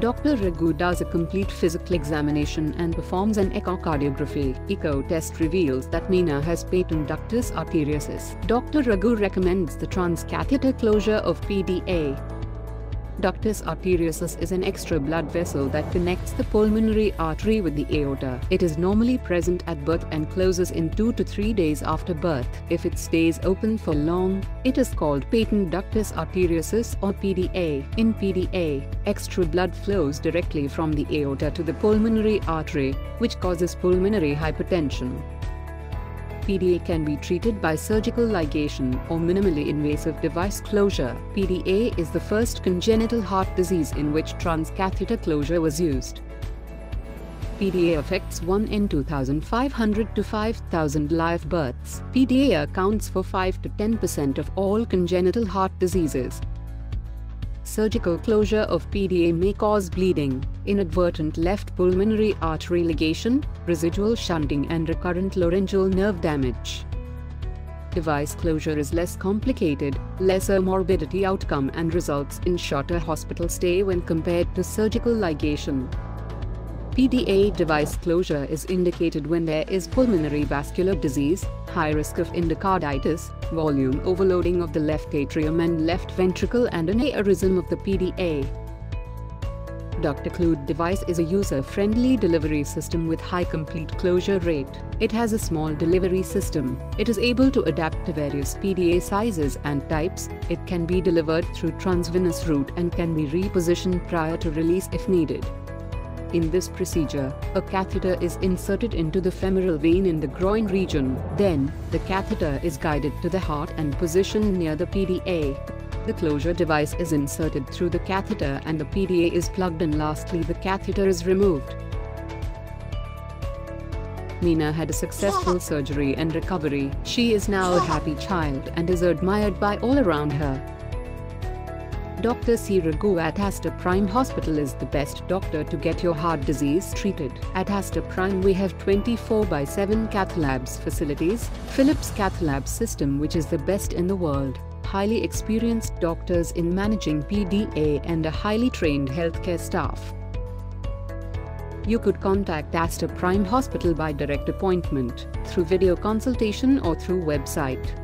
Dr. Raghu does a complete physical examination and performs an echocardiography. Echo test reveals that Meena has patent ductus arteriosus. Dr. Raghu recommends the transcatheter closure of PDA. Ductus arteriosus is an extra blood vessel that connects the pulmonary artery with the aorta. It is normally present at birth and closes in 2 to 3 days after birth. If it stays open for long, it is called patent ductus arteriosus or PDA. In PDA, extra blood flows directly from the aorta to the pulmonary artery, which causes pulmonary hypertension. PDA can be treated by surgical ligation or minimally invasive device closure. PDA is the first congenital heart disease in which transcatheter closure was used. PDA affects 1 in 2,500 to 5,000 live births. PDA accounts for 5 to 10% of all congenital heart diseases. Surgical closure of PDA may cause bleeding, inadvertent left pulmonary artery ligation, residual shunting and recurrent laryngeal nerve damage. Device closure is less complicated, lesser morbidity outcome and results in shorter hospital stay when compared to surgical ligation. PDA device closure is indicated when there is pulmonary vascular disease, high risk of endocarditis, volume overloading of the left atrium and left ventricle and an aneurysm of the PDA. Ductoclude device is a user-friendly delivery system with high complete closure rate. It has a small delivery system. It is able to adapt to various PDA sizes and types. It can be delivered through transvenous route and can be repositioned prior to release if needed. In this procedure, a catheter is inserted into the femoral vein in the groin region. Then, the catheter is guided to the heart and positioned near the PDA. The closure device is inserted through the catheter and the PDA is plugged, and lastly the catheter is removed. Meena had a successful surgery and recovery. She is now a happy child and is admired by all around her. Dr. C. Raghu at Aster Prime Hospital is the best doctor to get your heart disease treated. At Aster Prime we have 24/7 cath labs facilities, Philips Cath Lab system which is the best in the world, highly experienced doctors in managing PDA and a highly trained healthcare staff. You could contact Aster Prime Hospital by direct appointment, through video consultation or through website.